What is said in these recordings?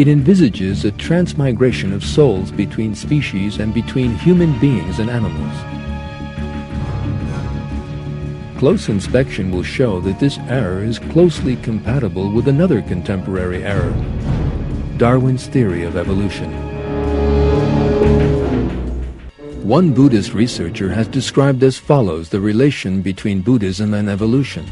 It envisages a transmigration of souls between species and between human beings and animals. Close inspection will show that this error is closely compatible with another contemporary error, Darwin's theory of evolution. One Buddhist researcher has described as follows the relation between Buddhism and evolution.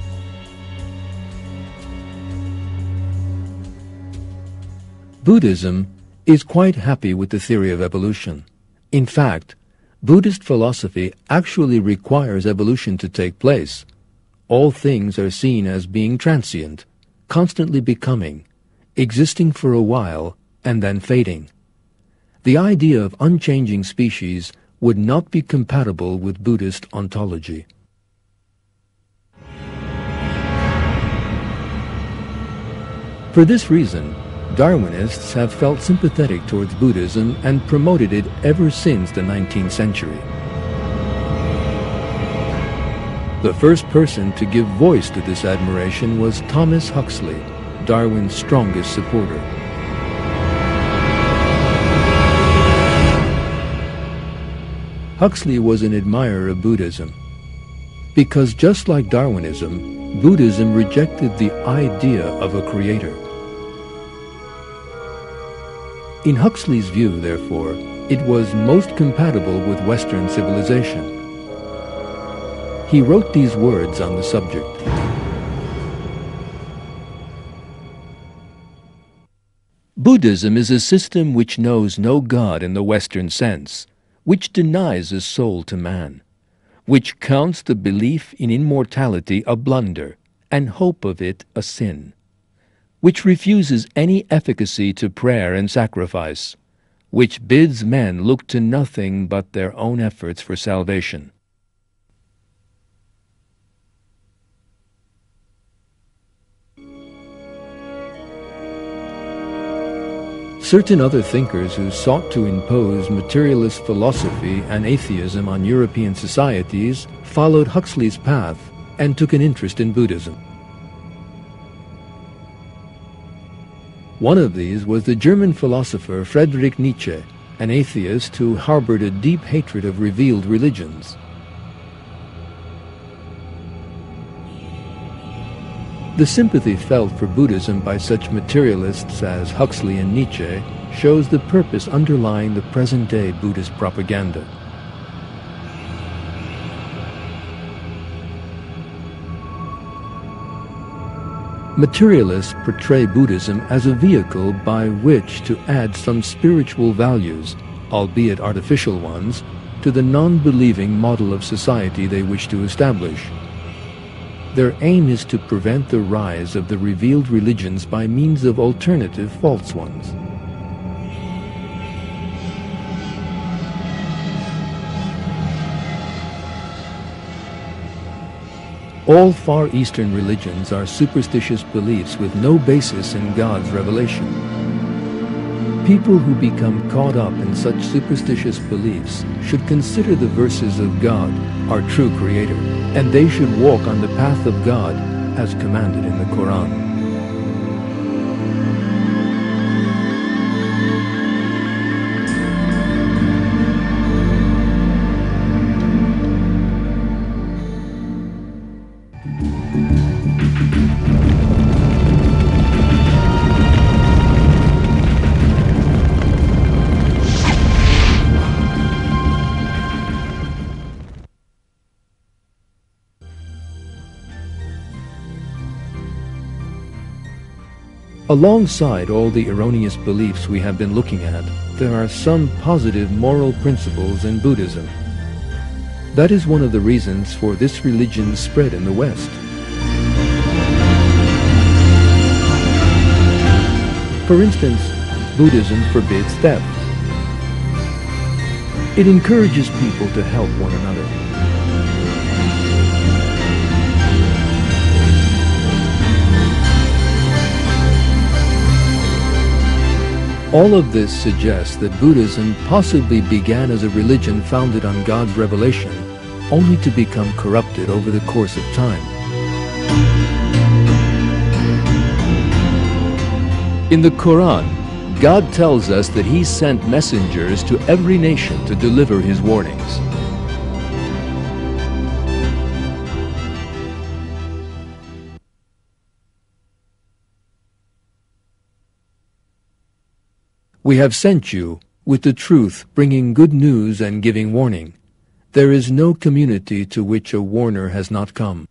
Buddhism is quite happy with the theory of evolution. In fact, Buddhist philosophy actually requires evolution to take place. All things are seen as being transient, constantly becoming, existing for a while, and then fading. The idea of unchanging species would not be compatible with Buddhist ontology. For this reason, Darwinists have felt sympathetic towards Buddhism and promoted it ever since the 19th century. The first person to give voice to this admiration was Thomas Huxley, Darwin's strongest supporter. Huxley was an admirer of Buddhism, because just like Darwinism, Buddhism rejected the idea of a creator. In Huxley's view, therefore, it was most compatible with Western civilization. He wrote these words on the subject. Buddhism is a system which knows no God in the Western sense, which denies a soul to man, which counts the belief in immortality a blunder and hope of it a sin, which refuses any efficacy to prayer and sacrifice, which bids men look to nothing but their own efforts for salvation. Certain other thinkers who sought to impose materialist philosophy and atheism on European societies followed Huxley's path and took an interest in Buddhism. One of these was the German philosopher Friedrich Nietzsche, an atheist who harbored a deep hatred of revealed religions. The sympathy felt for Buddhism by such materialists as Huxley and Nietzsche shows the purpose underlying the present-day Buddhist propaganda. Materialists portray Buddhism as a vehicle by which to add some spiritual values, albeit artificial ones, to the non-believing model of society they wish to establish. Their aim is to prevent the rise of the revealed religions by means of alternative false ones. All Far Eastern religions are superstitious beliefs with no basis in God's revelation. People who become caught up in such superstitious beliefs should consider the verses of God, our true Creator, and they should walk on the path of God as commanded in the Quran. Alongside all the erroneous beliefs we have been looking at, there are some positive moral principles in Buddhism. That is one of the reasons for this religion's spread in the West. For instance, Buddhism forbids theft. It encourages people to help one another. All of this suggests that Buddhism possibly began as a religion founded on God's revelation, only to become corrupted over the course of time. In the Quran, God tells us that He sent messengers to every nation to deliver His warnings. We have sent you with the truth, bringing good news and giving warning. There is no community to which a warner has not come.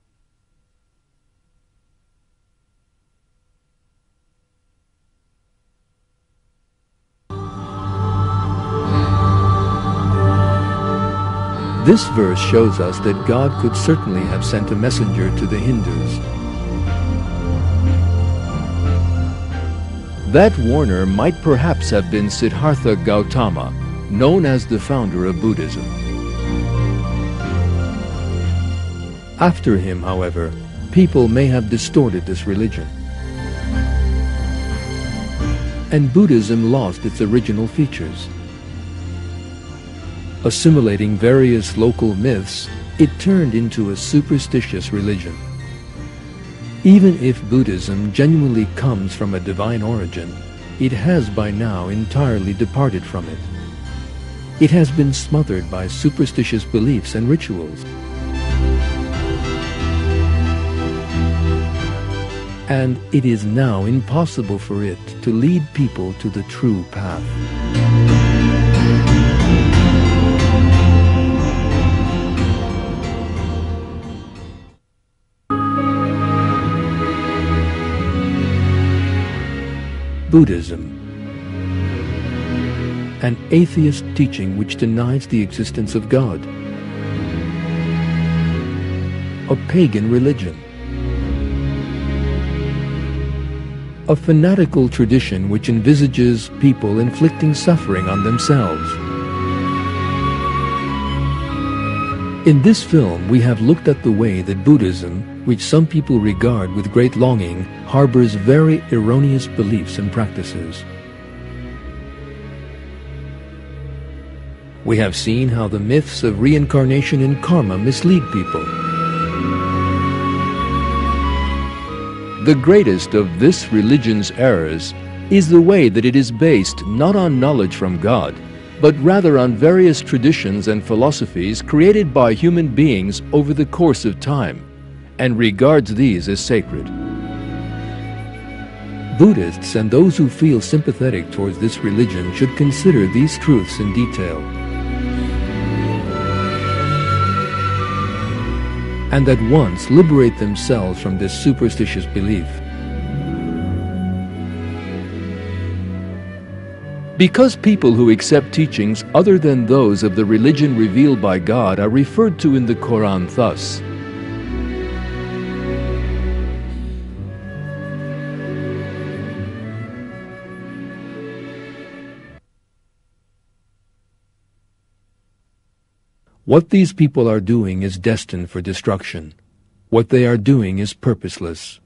This verse shows us that God could certainly have sent a messenger to the Hindus. That warner might perhaps have been Siddhartha Gautama, known as the founder of Buddhism. After him, however, people may have distorted this religion, and Buddhism lost its original features. Assimilating various local myths, it turned into a superstitious religion. Even if Buddhism genuinely comes from a divine origin, it has by now entirely departed from it. It has been smothered by superstitious beliefs and rituals. And it is now impossible for it to lead people to the true path. Buddhism, an atheist teaching which denies the existence of God. A pagan religion. A fanatical tradition which envisages people inflicting suffering on themselves. In this film, we have looked at the way that Buddhism, which some people regard with great longing, harbors very erroneous beliefs and practices. We have seen how the myths of reincarnation and karma mislead people. The greatest of this religion's errors is the way that it is based not on knowledge from God, but rather on various traditions and philosophies created by human beings over the course of time, and regards these as sacred. Buddhists and those who feel sympathetic towards this religion should consider these truths in detail, and at once liberate themselves from this superstitious belief. Because people who accept teachings other than those of the religion revealed by God are referred to in the Quran thus: what these people are doing is destined for destruction. What they are doing is purposeless.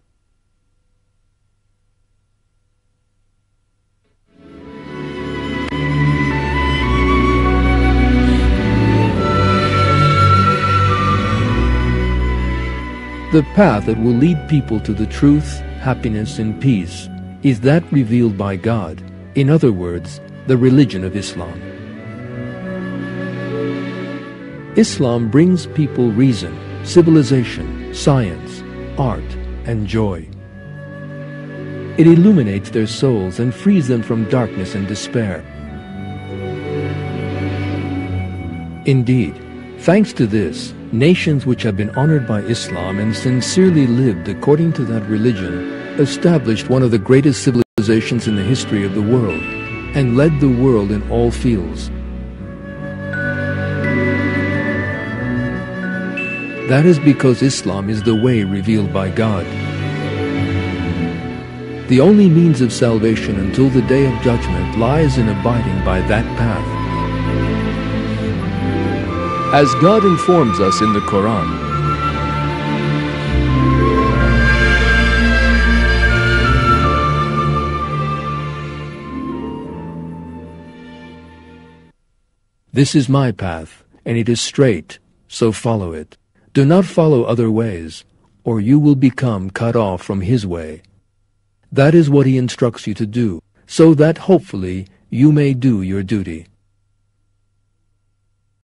The path that will lead people to the truth, happiness, and peace is that revealed by God, in other words, the religion of Islam. Islam brings people reason, civilization, science, art, and joy. It illuminates their souls and frees them from darkness and despair. Indeed, thanks to this, nations which have been honored by Islam and sincerely lived according to that religion established one of the greatest civilizations in the history of the world and led the world in all fields. That is because Islam is the way revealed by God. The only means of salvation until the day of judgment lies in abiding by that path. As God informs us in the Quran, "This is my path, and it is straight, so follow it. Do not follow other ways, or you will become cut off from His way." That is what He instructs you to do, so that hopefully you may do your duty.